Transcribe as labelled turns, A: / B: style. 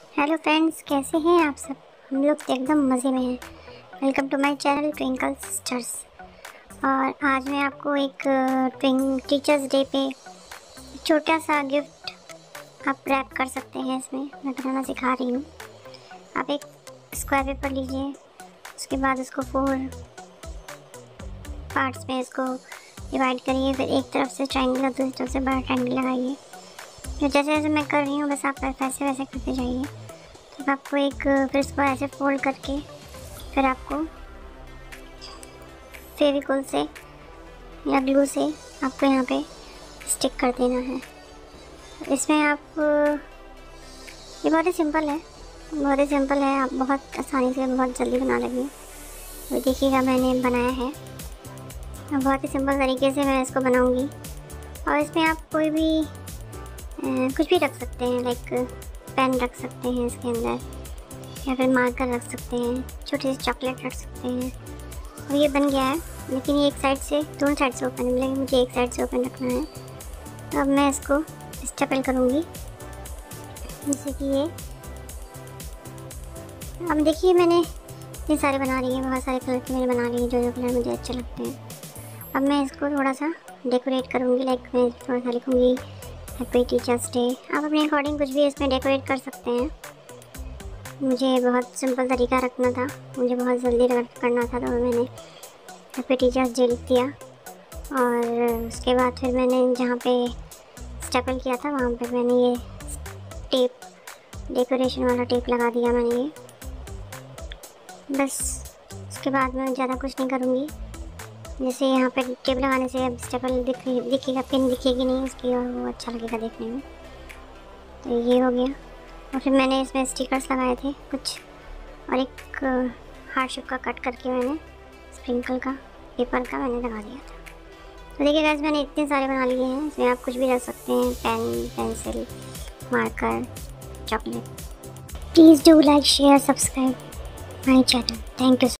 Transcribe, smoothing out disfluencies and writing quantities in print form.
A: Hello friends, कैसे हैं आप सब। हम लोग तो एकदम मज़े में हैं। Welcome to my channel twinkle sisters. और आज मैं आपको एक टीचर्स डे पे छोटा सा गिफ्ट आप रैप कर सकते हैं। इसमें मैं बनाना सिखा रही हूँ। आप एक स्क्वायर पेपर लीजिए, उसके बाद उसको 4 पार्ट्स में इसको डिवाइड करिए। फिर एक तरफ से ट्रायंगल और दूसरी तरफ से बड़ा ट्रायंगल लगाइए। जैसे जैसे मैं कर रही हूँ बस आप वैसे वैसे करते जाइए। तो आपको फिर इसको ऐसे फोल्ड करके फिर आपको फेविकोल से या ग्लू से आपको यहाँ पे स्टिक कर देना है। इसमें आप ये बहुत ही सिंपल है। आप बहुत आसानी से बहुत जल्दी बना लेंगे। तो देखिएगा मैंने बनाया है। बहुत ही सिंपल तरीके से मैं इसको बनाऊंगी। और इसमें आप कोई भी कुछ भी रख सकते हैं, लाइक पेन रख सकते हैं इसके अंदर, या फिर मार्कर रख सकते हैं, छोटे से चॉकलेट रख सकते हैं। और ये बन गया है, लेकिन ये एक साइड से दोनों साइड से ओपन है, लेकिन मुझे एक साइड से ओपन रखना है। तो अब मैं इसको स्टेपल करूँगी जैसे कि ये। अब देखिए मैंने इतने सारे बना रही है, बहुत सारे कलर के मैंने बना ली है, जो जो कलर मुझे अच्छे लगते हैं। अब मैं इसको थोड़ा सा डेकोरेट करूँगी, लाइक मैं थोड़ा सा लिखूँगी हैप्पी टीचर्स डे। आप अपने अकॉर्डिंग कुछ भी इसमें डेकोरेट कर सकते हैं। मुझे बहुत सिंपल तरीका रखना था, मुझे बहुत जल्दी करना था, तो मैंने हैप्पी टीचर्स डे लिख दिया। और उसके बाद फिर मैंने जहाँ पे स्टेपल किया था वहाँ पे मैंने ये टेप, डेकोरेशन वाला टेप लगा दिया मैंने ये। बस उसके बाद मैं ज़्यादा कुछ नहीं करूँगी। जैसे यहाँ पे टेप लगाने से अब स्टेपल दिखेगा, पिन दिखेगी नहीं उसकी, और वो अच्छा लगेगा देखने में। तो ये हो गया। और फिर मैंने इसमें स्टिकर्स लगाए थे कुछ, और एक हार्ट शेप का कट करके मैंने स्प्रिंकल का पेपर का मैंने लगा दिया था। तो देखिए गाइस, मैंने इतने सारे बना लिए हैं। इसमें आप कुछ भी रख सकते हैं, pen, pencil, marker, chocolate. Please do like, share, subscribe my channel. Thank you.